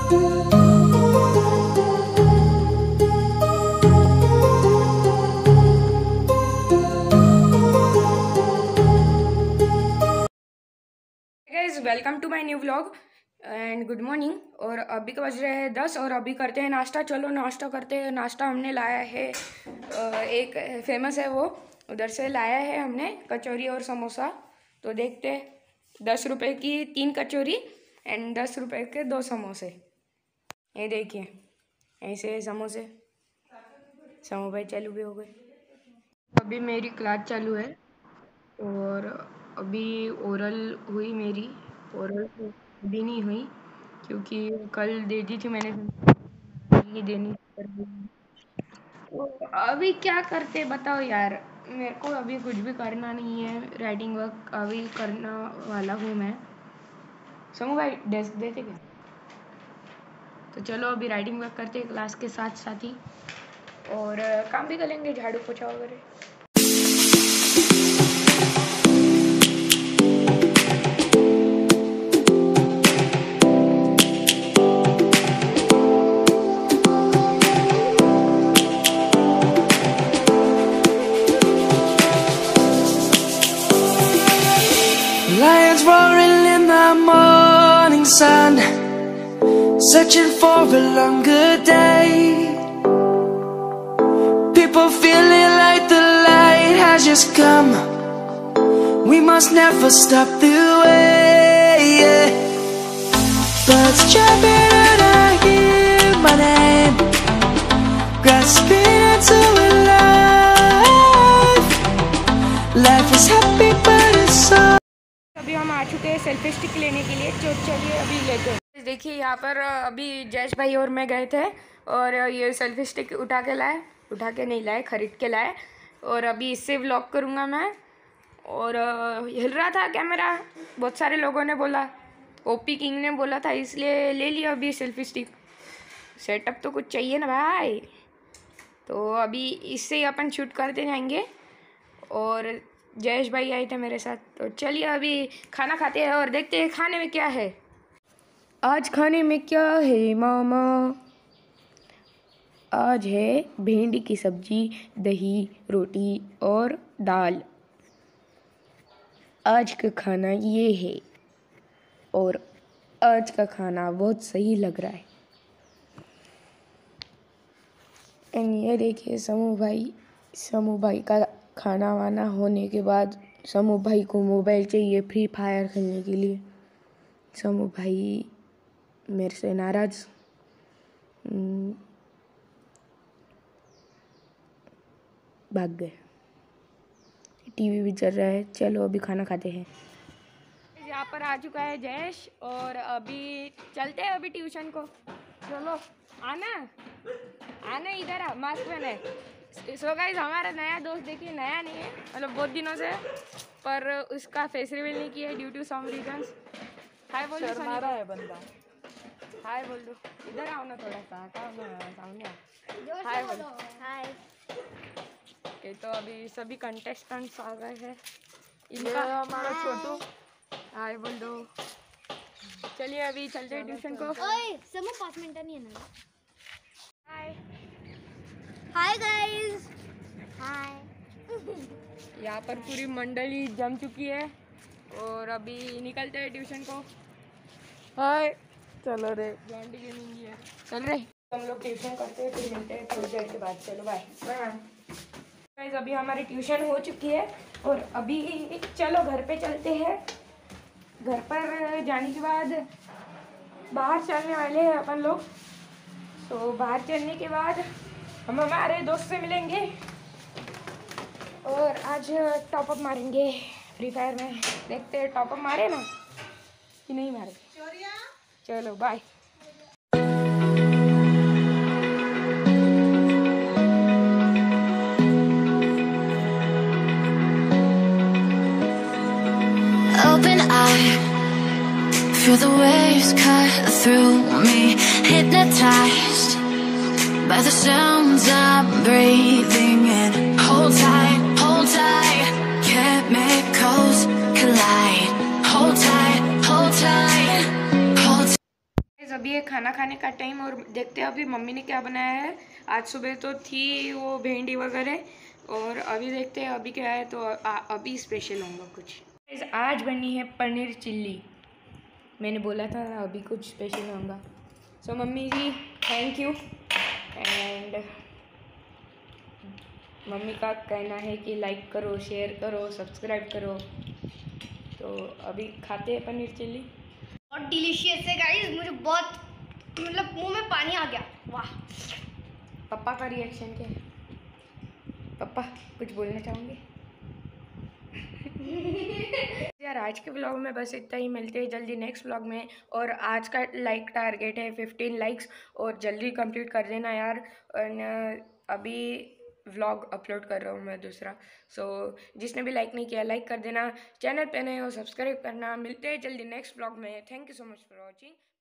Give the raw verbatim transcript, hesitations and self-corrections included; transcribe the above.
Welcome to my new vlog and good morning. और अभी के बज रहे हैं दस और अभी करते हैं नाश्ता। चलो नाश्ता करते हैं। नाश्ता हमने लाया है, एक फेमस है वो, उधर से लाया है हमने कचौरी और समोसा। तो देखते हैं, दस रुपए की तीन कचौरी एंड दस रुपए के दो समोसे। ये देखिए ऐसे समोसे। समो भाई चालू भी हो गए। अभी मेरी क्लास चालू है और अभी ओरल हुई मेरी। ओरल अभी नहीं हुई क्योंकि कल दे दी थी मैंने, नहीं देनी पड़ गई। तो अभी क्या करते बताओ यार, मेरे को अभी कुछ भी करना नहीं है। राइटिंग वर्क अभी करना वाला हूँ मैं। समूह भाई डेस्क देते क्या? तो चलो अभी राइटिंग वर्क करते हैं क्लास के साथ साथ ही, और काम भी कर लेंगे, झाड़ू पोछा वगैरह। Lions roaring in the morning sun, searching for a longer day. People feeling like the light has just come. We must never stop the way. Birds jumping and I hear my name, grasping into a life. Life is happy but it's so. अभी हम आ चुके हैं selfie stick लेने के लिए। तो चलिए अभी लेते हैं। देखिए यहाँ पर अभी जयेश भाई और मैं गए थे और ये सेल्फी स्टिक उठा के लाए, उठा के नहीं लाए, खरीद के लाए। और अभी इससे व्लॉग करूँगा मैं। और हिल रहा था कैमरा, बहुत सारे लोगों ने बोला, ओपी किंग ने बोला था, इसलिए ले लिया अभी सेल्फी स्टिक। सेटअप तो कुछ चाहिए ना भाई। तो अभी इससे ही अपन शूट करते जाएंगे। और जयेश भाई आए थे मेरे साथ। तो चलिए अभी खाना खाते हैं और देखते हैं खाने में क्या है। आज खाने में क्या है मामा? आज है भिंडी की सब्जी, दही, रोटी और दाल। आज का खाना ये है और आज का खाना बहुत सही लग रहा है। एंड ये देखिए समूह भाई, समूह भाई का खाना वाना होने के बाद समूह भाई को मोबाइल चाहिए फ्री फायर खेलने के लिए। समूह भाई मेरे से नाराज। भाग गए। टीवी भी चल रहा है। चलो अभी खाना खाते हैं। यहाँ पर आ चुका है जयेश और अभी चलते हैं अभी ट्यूशन को। चलो आना आना इधर आ, मास्क पहने। सो गाइस हमारा नया दोस्त देखिए, नया नहीं है मतलब बहुत दिनों से, पर उसका फेस रिवील नहीं किया due to some reasons. Hi बोल दो, शर्मा रहा है बंदा। हाय बोल दो, इधर आओ ना थोड़ा सा, हटाओ ना सामने आओ। हाय बोल दो। हाय। ओके तो अभी सभी कंटेस्टेंट्स आ गए हैं। इनका हमारा छोटू। हाय बोल दो। चलिए अभी चलते हैं ट्यूशन को। ओए समूह पाँच मिनट नहीं है ना। Hi hi guys. हाय। यहाँ पर पूरी मंडली जम चुकी है और अभी निकलते हैं ट्यूशन को। हाय चलो रे, जॉन्डी गेमिंग है, चल रहे हम लोग ट्यूशन करते हैं, फिर मिलते हैं थोड़ी देर के बाद। चलो बाय बाय। गाइस अभी हमारी ट्यूशन हो चुकी है और अभी चलो घर पे चलते हैं। घर पर जाने के बाद बाहर चलने वाले हैं अपन लोग। तो बाहर चलने के बाद हम हमारे दोस्त से मिलेंगे और आज टॉपअप मारेंगे फ्री फायर में। देखते हैं टॉपअप मारे ना कि नहीं मारे। चलो bye. Open eye, feel the waves cut through me, hypnotized by the sounds I'm breathing in. Hold tight, hold tight, chemicals collide. Hold tight, hold tight, hold tight. अभी है खाना खाने का टाइम और देखते हैं अभी मम्मी ने क्या बनाया है। आज सुबह तो थी वो भिंडी वगैरह और अभी देखते हैं अभी क्या है। तो आ, अभी स्पेशल होगा कुछ। आज बनी है पनीर चिल्ली। मैंने बोला था अभी कुछ स्पेशल होगा। So mummy ji thank you. And mummy का कहना है कि लाइक करो, शेयर करो, सब्सक्राइब करो। तो अभी खाते हैं पनीर चिल्ली। बहुत डिलीशियस है गाइस, मुझे बहुत मतलब मुंह में पानी आ गया। वाह। पापा का रिएक्शन क्या है? पापा कुछ बोलना चाहोगे? यार आज के व्लॉग में बस इतना ही। मिलते हैं जल्दी नेक्स्ट व्लॉग में। और आज का लाइक टारगेट है फिफ्टीन लाइक्स और जल्दी कंप्लीट कर देना यार। और अभी व्लॉग अपलोड कर रहा हूँ मैं दूसरा। सो so, जिसने भी लाइक नहीं किया लाइक कर देना। चैनल पे नए हो सब्सक्राइब करना। मिलते हैं जल्दी नेक्स्ट व्लॉग में। Thank you so much for watching.